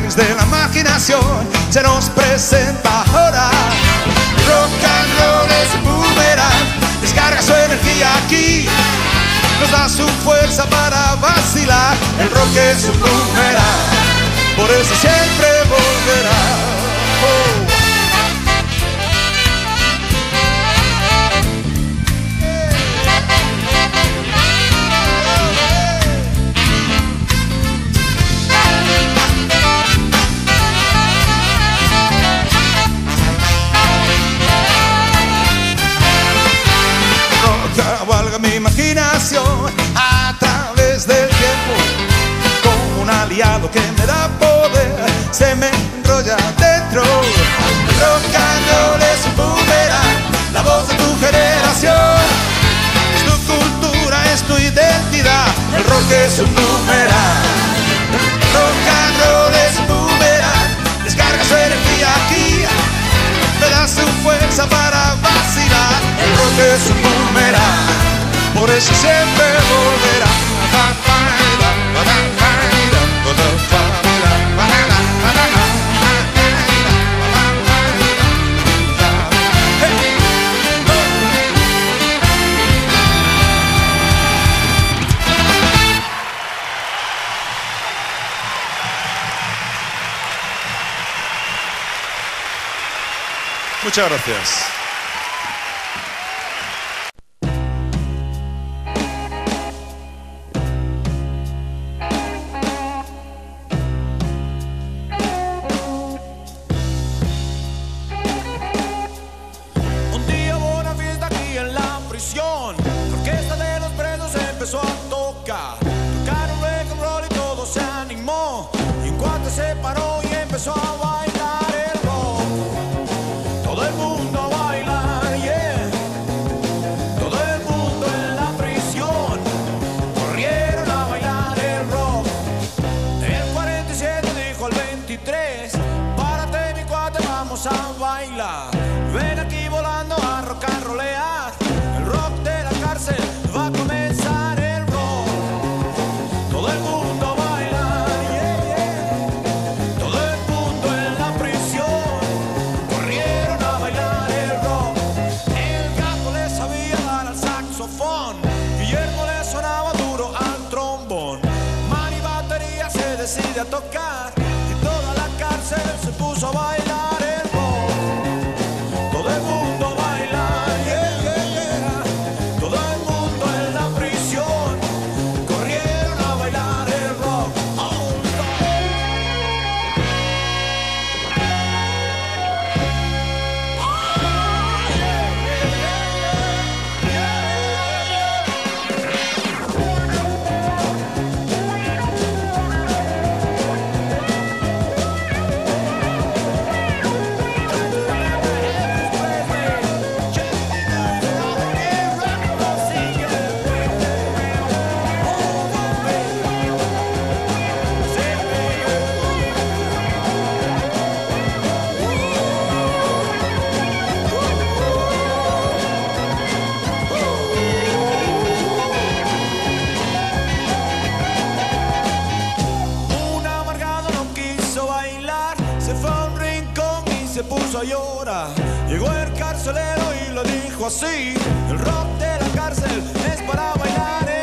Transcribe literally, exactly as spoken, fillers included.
través de la imaginación se nos presenta ahora. Rock and roll es un boomerang, descarga su energía aquí, nos da su fuerza para vacilar. El rock es un boomerang, por eso siempre volverá. Oh. Cabalga mi imaginación a través del tiempo, como un aliado que me da poder, se me enrolla dentro. Rock and roll es un boomerang, la voz de tu generación, es tu cultura, es tu identidad. El rock es un boomerang. Rock and roll es un boomerang, descarga su energía aquí, me da su fuerza para vacilar. El rock es un boomerang, por eso siempre volverá. Muchas gracias. Un día hubo una fiesta aquí en la prisión, la orquesta de los presos empezó a tocar, tocaron rock and roll y todo se animó, y un cuate se paró y empezó a bailar el rock. Todo el mundo a bailar, yeah. Todo el mundo en la prisión corrieron a bailar el rock. El cuarenta y siete dijo al veintitrés: párate mi cuate, vamos a bailar. Ven aquí volando a rock and rollear. El rock de la cárcel va a comenzar el rock. Todo el mundo a bailar, yeah, yeah. Todo el mundo en la prisión corrieron a bailar el rock. El gato le sabía dar al saxofón, Guillermo le sonaba duro al trombón. Manny batería se decide a tocar y toda la cárcel se puso a bailar el rock. Todo el mundo a bailar, yeah, yeah, yeah. Todo el mundo en la prisión corrieron a bailar el rock. Oh, un amargado no quiso bailar, se fue a un rincón y se puso a llorar. Llegó el carcelero y lo dijo así: el rock de la cárcel es para bailar